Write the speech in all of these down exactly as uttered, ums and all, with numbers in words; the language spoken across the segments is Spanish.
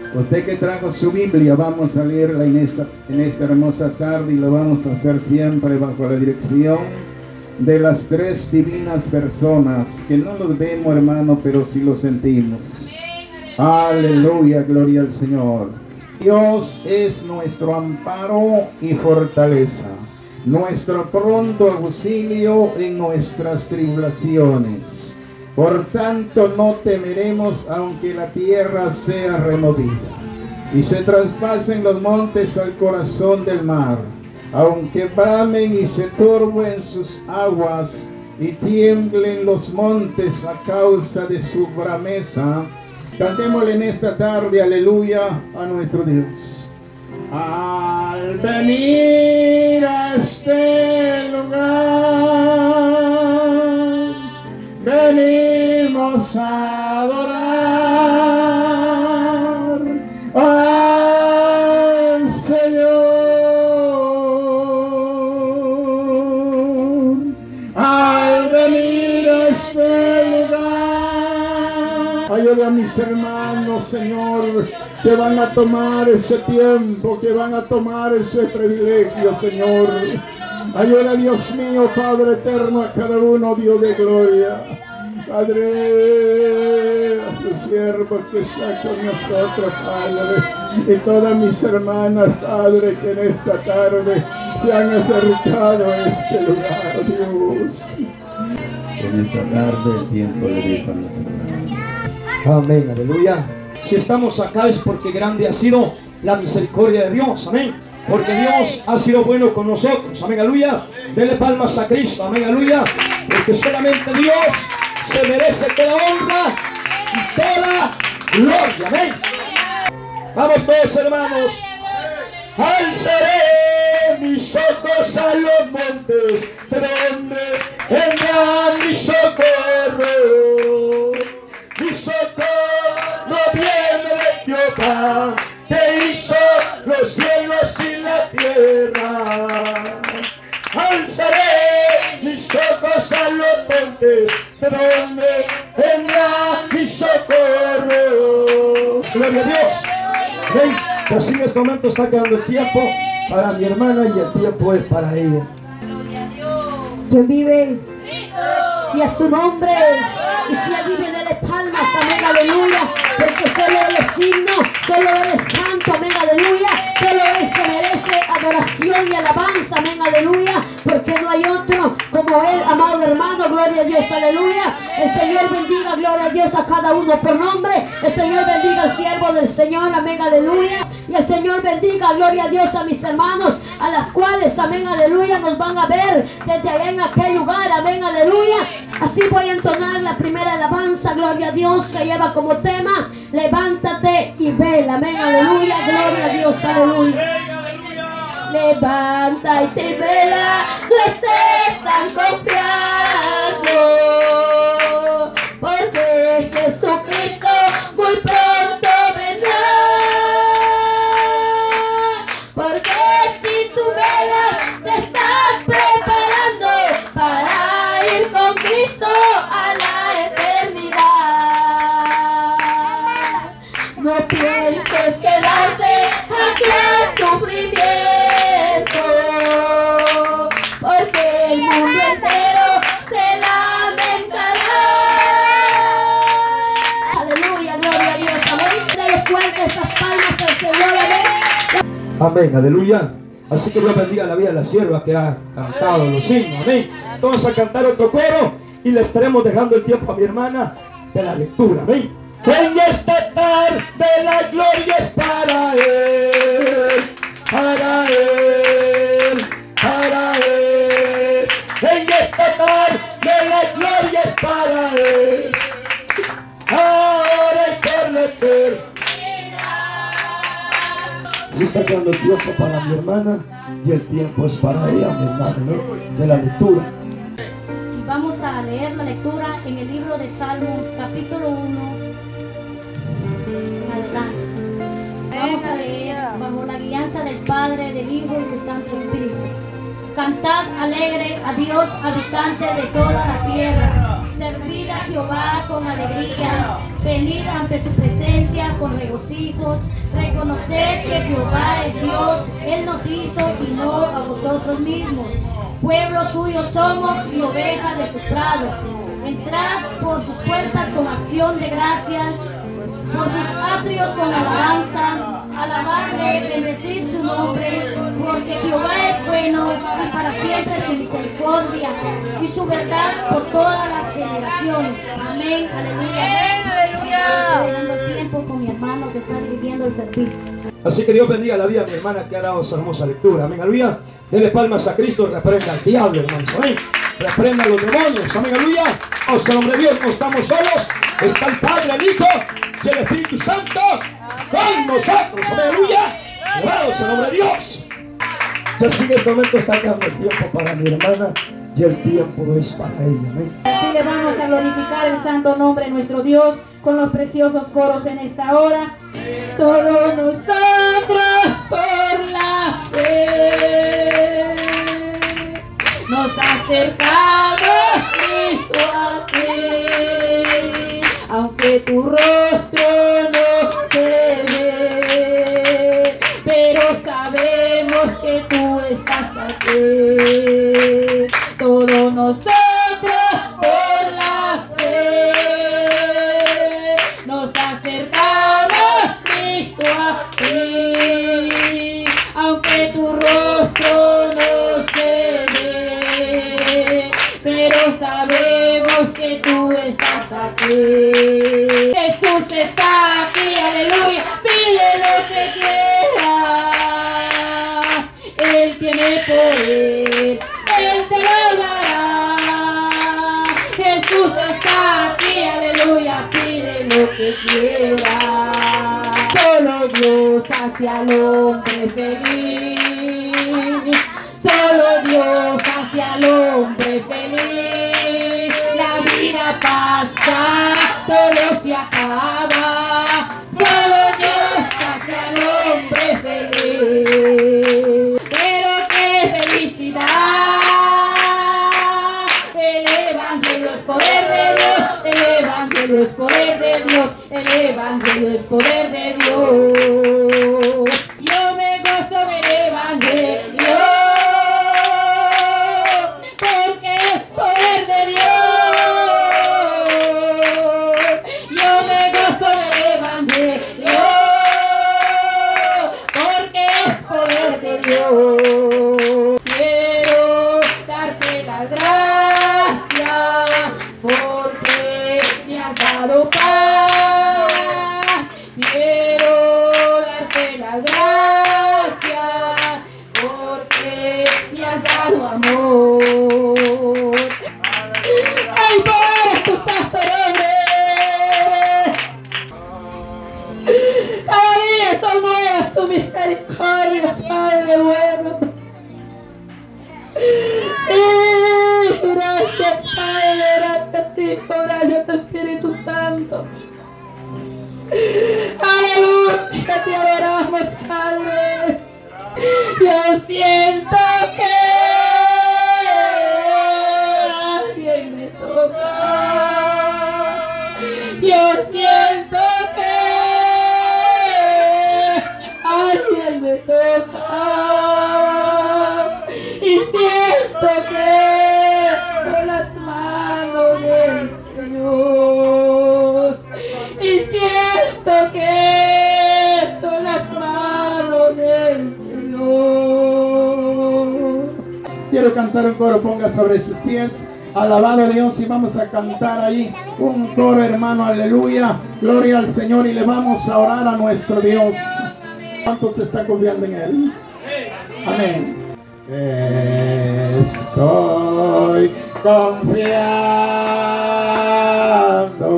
Usted que trajo su Biblia, vamos a leerla en esta, en esta hermosa tarde, y lo vamos a hacer siempre bajo la dirección de las tres divinas personas, que no los vemos, hermano, pero sí lo sentimos. Aleluya, gloria al Señor. Dios es nuestro amparo y fortaleza, nuestro pronto auxilio en nuestras tribulaciones. Por tanto no temeremos, aunque la tierra sea removida y se traspasen los montes al corazón del mar, aunque bramen y se turben sus aguas y tiemblen los montes a causa de su brameza. Cantémosle en esta tarde, aleluya, a nuestro Dios. Al venir a este lugar, venimos a adorar al Señor. Al venir a este lugar, ayuda a mis hermanos, Señor, que van a tomar ese tiempo, que van a tomar ese privilegio, Señor. Ayuda, Dios mío, Padre eterno, a cada uno, Dios de gloria. Padre, a sus siervos que está con nosotros, Padre, y todas mis hermanas, Padre, que en esta tarde se han acercado a este lugar, Dios. En esta tarde el tiempo le dijo a nuestra hermana. Amén, aleluya. Si estamos acá es porque grande ha sido la misericordia de Dios, amén. Porque Dios ha sido bueno con nosotros, amén, aleluya. Dele palmas a Cristo, amén, aleluya. Porque solamente Dios se merece toda honra y toda gloria, amén. Vamos todos, hermanos. Alzaré mis ojos a los montes, de donde vendrá mi socorro. Mi socorro viene de Jehová, que hizo los cielos y la tierra. Alzaré mis ojos a los montes, de donde vendrá mi socorro. Gloria a Dios. Ven, que así en este momento está quedando el tiempo para mi hermana y el tiempo es para ella. Dios vive y a su nombre, y si Él vive, dele palmas, amén, aleluya, porque solo Él es digno, solo Él es santo, amén, aleluya, solo Él se merece adoración y alabanza, amén, aleluya, porque no hay otro como Él, amado hermano, gloria a Dios, aleluya. El Señor bendiga, gloria a Dios, a cada uno por nombre. El Señor bendiga al siervo del Señor, amén, aleluya, y el Señor bendiga, gloria a Dios, a mis hermanos, a las cuales, amén, aleluya, nos van a ver desde allá en aquel lugar, amén, aleluya. Así voy a entonar la primera alabanza, gloria a Dios, que lleva como tema, levántate y vela, amén, aleluya, gloria a Dios, aleluya. Levántate y vela, no estés tan confiado, porque Jesucristo muy pronto vendrá. Porque si tú velas, te estás preparando para ir con Cristo a la eternidad. No pienses quedarte aquí al sufrimiento, porque el mundo entero se lamentará. Aleluya, gloria a Dios, amén. Dale fuerte esas palmas al Señor, amén. Amén, aleluya. Así que Dios bendiga la vida de la sierva que ha cantado los himnos, amén. Vamos a cantar otro coro y le estaremos dejando el tiempo a mi hermana de la lectura, amén. En esta tarde la gloria es para Él, para Él, para Él. En esta tarde la gloria es para Él, ahora y por la eternidad. Se está quedando el tiempo para mi hermana y el tiempo es para ella, mi hermano, ¿no? De la lectura. Vamos a leer la lectura en el libro de Salmo, capítulo uno, en adelante. Vamos a leer bajo la guianza del Padre, del Hijo y del Santo Espíritu. Cantad alegre a Dios, habitante de toda la tierra. Servid a Jehová con alegría, venid ante su presencia con regocijos, reconoced que Jehová es Dios, Él nos hizo y no a vosotros mismos. Pueblo suyo somos y oveja de su prado. Entrad por sus puertas con acción de gracias, por sus atrios con alabanza. Alabarle, bendecid su nombre, porque Jehová es bueno y para siempre su misericordia y su verdad por todas las generaciones. Amén, aleluya. Amén, aleluya. Estoy dando tiempo con mi hermano que está dirigiendo el servicio. Así que Dios bendiga la vida de mi hermana que ha dado esa hermosa lectura. Amén, aleluya. Dele palmas a Cristo, reprenda al diablo, hermanos. Amén. Reprenda a los demonios. Amén, aleluya. O sea, nombre de Dios, no estamos solos. Está el Padre, el Hijo y el Espíritu Santo con nosotros. Amén, aleluya. Alabado sea el nombre de Dios. Ya así en este momento está dando el tiempo para mi hermana y el tiempo es para ella. Amén. Así le vamos a glorificar el santo nombre de nuestro Dios con los preciosos coros en esta hora. Todos nosotros por la fe nos acercamos Cristo a ti, aunque tu rostro no se ve, pero sabemos que tú estás aquí. Todos nosotros por la fe nos acercamos Cristo a ti, aunque tu rostro no se ve, pero sabemos que tú estás aquí. Jesús está aquí, aleluya. Pide lo que quieras, Él tiene poder, Él te lo dará. Jesús está aquí, aleluya. Pide lo que quieras. Solo Dios hace al hombre feliz, solo Dios hace al hombre feliz. La vida pasa, todo se acaba, solo Dios hace al hombre feliz. Pero qué felicidad, el evangelio es poder de Dios, el evangelio es poder de Dios, el evangelio es poder de Dios. Yo me gozo del evangelio, porque es poder de Dios. Yo me gozo del evangelio, porque es poder de Dios. Quiero darte las gracias porque me has dado paz. Quiero darte las gracias porque me has dado amor. ¡Ay, por tu santo nombre! Cada día son nuevas tus misericordias, Padre bueno. Sí, gracias, Padre, gracias, Hijo, gracias, Espíritu Santo. Aleluya, te adoramos, Padre. Yo siento que alguien me toca. Yo siento que alguien me toca. Y siento que con las manos del Señor. Y siento que son las manos del Señor. Quiero cantar un coro, ponga sobre sus pies. Alabado a Dios y vamos a cantar ahí un coro, hermano, aleluya. Gloria al Señor y le vamos a orar a nuestro Dios. ¿Cuántos están confiando en Él? Amén. Estoy confiando,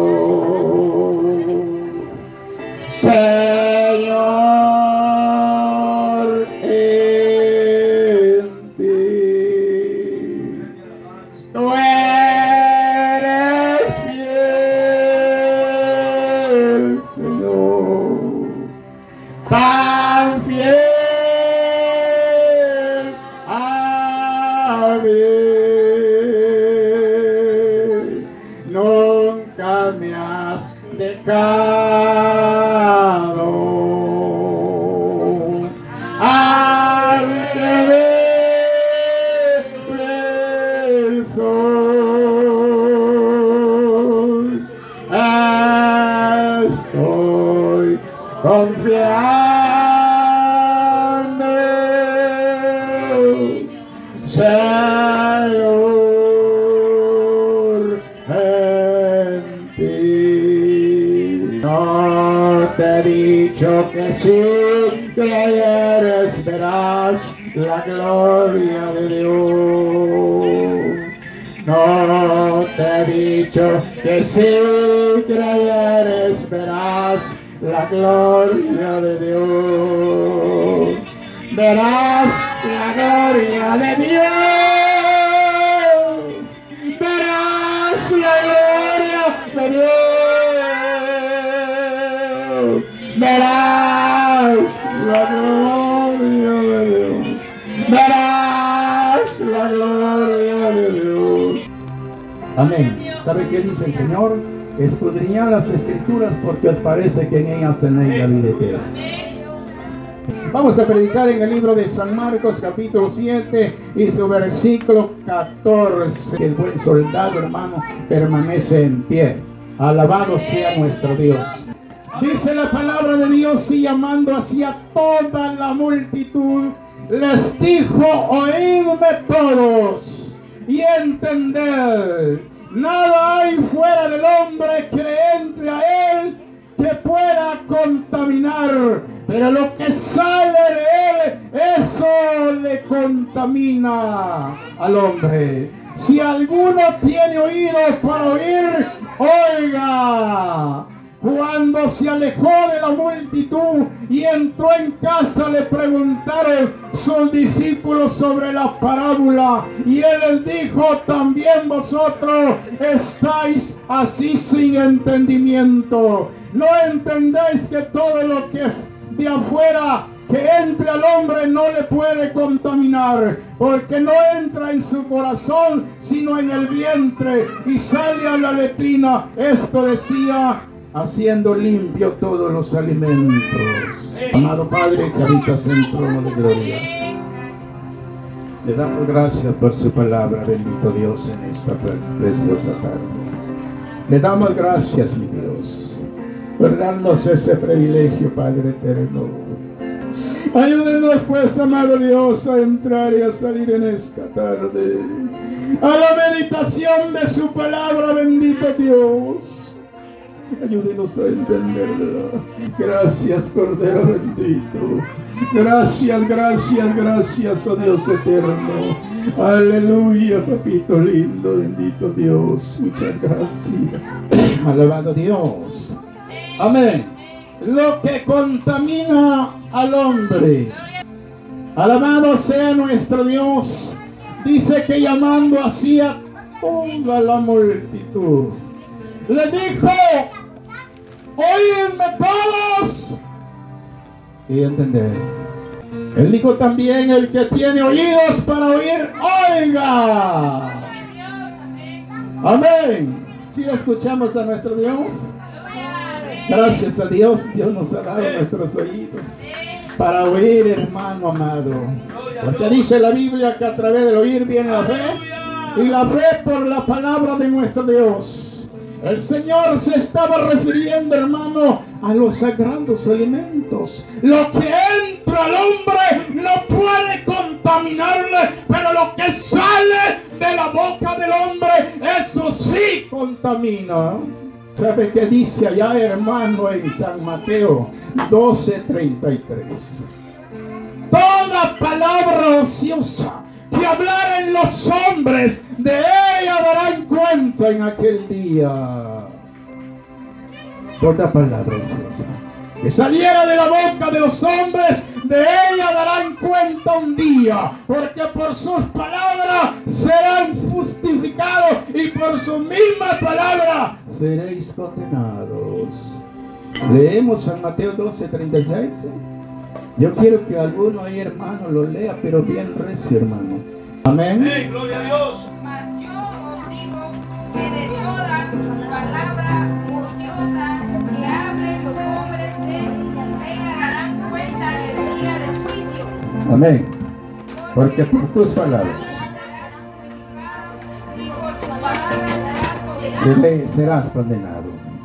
Señor, en ti. Tú eres fiel, Señor, tan fiel a mí. pecado. Ante versos estoy confiando, Señor, en ti. No te he dicho que si creyeres verás la gloria de Dios. No te he dicho que si creyeres verás la gloria de Dios. Verás la gloria de Dios. Verás la gloria de Dios. Verás la gloria de Dios. Verás la gloria de Dios. Amén. ¿Sabe qué dice el Señor? Escudriñad las escrituras porque os parece que en ellas tenéis la vida eterna. Vamos a predicar en el libro de San Marcos capítulo siete y su versículo catorce. El buen soldado, hermano, permanece en pie. Alabado sea nuestro Dios. Dice la palabra de Dios, y llamando hacia toda la multitud, les dijo: oídme todos y entended. Nada hay fuera del hombre que entre a él que pueda contaminar, pero lo que sale de él, eso le contamina al hombre. Si alguno tiene oídos para oír, oiga. Cuando se alejó de la multitud y entró en casa, le preguntaron sus discípulos sobre la parábola, y él les dijo: también vosotros estáis así sin entendimiento. ¿No entendéis que todo lo que de afuera que entre al hombre no le puede contaminar, porque no entra en su corazón sino en el vientre y sale a la letrina? Esto decía, haciendo limpio todos los alimentos. Amado Padre que habitas en el trono de gloria, le damos gracias por su palabra, bendito Dios, en esta preciosa tarde. Le damos gracias, mi Dios, por darnos ese privilegio, Padre eterno. Ayúdenos pues, amado Dios, a entrar y a salir en esta tarde a la meditación de su palabra, bendito Dios. Ayúdenos a entenderla. Gracias, Cordero bendito. Gracias, gracias, gracias, oh Dios eterno. Aleluya, papito lindo, bendito Dios. Muchas gracias. Alabado Dios. Amén. Lo que contamina al hombre. Alabado sea nuestro Dios. Dice que llamando así a toda la multitud, le dijo: oídme todos y entender. Él dijo también: el que tiene oídos para oír, oiga. Amén. Si escuchamos a nuestro Dios, gracias a Dios, Dios nos ha dado nuestros oídos para oír, hermano amado. Porque dice la Biblia que a través del oír viene la fe, y la fe por la palabra de nuestro Dios. El Señor se estaba refiriendo, hermano, a los sagrados alimentos. Lo que entra al hombre no puede contaminarle, pero lo que sale de la boca del hombre, eso sí contamina. ¿Sabe qué dice allá, hermano, en San Mateo doce treinta y tres? Toda palabra ociosa que hablaren los hombres, de ella darán cuenta en aquel día. Toda palabra ociosa que saliera de la boca de los hombres, de ella darán cuenta un día, porque por sus palabras serán justificados y por su misma palabra seréis condenados. Leemos San Mateo doce treinta y seis. Yo quiero que alguno ahí, hermano, lo lea, pero bien recio, hermano. Amén. Hey, gloria a Dios. Mas yo os digo que de toda palabra ociosa que Amén. Porque por tus palabras serás condenado.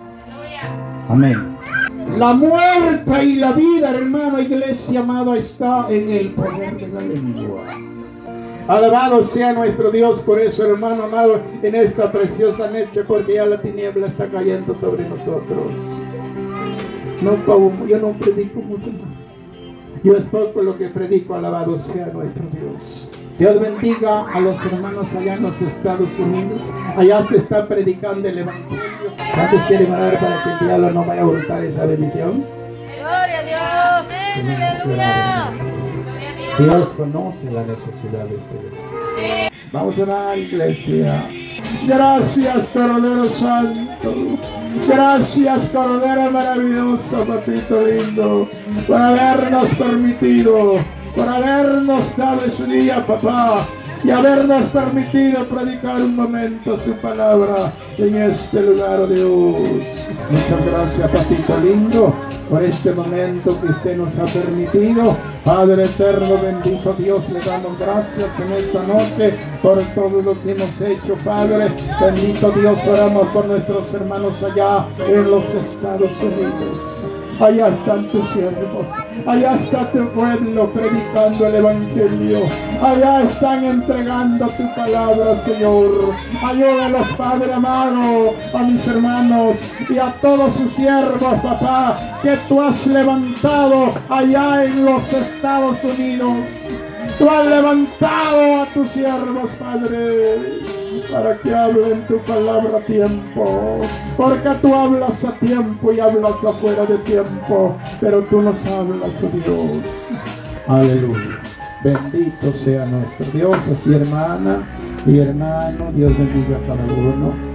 Amén. La muerte y la vida, hermano, iglesia amada, está en el poder de la lengua. Alabado sea nuestro Dios por eso, hermano amado, en esta preciosa noche, porque ya la tiniebla está cayendo sobre nosotros. No, yo no predico mucho más. Yo es poco lo que predico, alabado sea nuestro Dios. Dios bendiga a los hermanos allá en los Estados Unidos. Allá se está predicando el Evangelio. ¿Cuántos quieren orar para que el diablo no vaya a hurtar esa bendición? Gloria a Dios. Aleluya. Dios conoce la necesidad de este lugar. Vamos a orar, iglesia. Gracias, Cordero Santo. Gracias, Cordero maravilloso, papito lindo, por habernos permitido, por habernos dado ese día, papá, y habernos permitido predicar un momento su palabra en este lugar, oh Dios. Muchas gracias, papito lindo, por este momento que usted nos ha permitido. Padre eterno, bendito Dios, le damos gracias en esta noche por todo lo que hemos hecho, Padre. Bendito Dios, oramos por nuestros hermanos allá en los Estados Unidos. Allá están tus siervos, allá está tu pueblo predicando el Evangelio, allá están entregando tu palabra, Señor. Ayúdalos, Padre amado, a mis hermanos y a todos sus siervos, papá, que tú has levantado allá en los Estados Unidos. Tú has levantado a tus siervos, Padre, para que hablen tu palabra a tiempo, porque tú hablas a tiempo y hablas afuera de tiempo, pero tú nos hablas, oh Dios. Aleluya. Bendito sea nuestro Dios. Así, hermana y hermano, Dios bendiga a cada uno.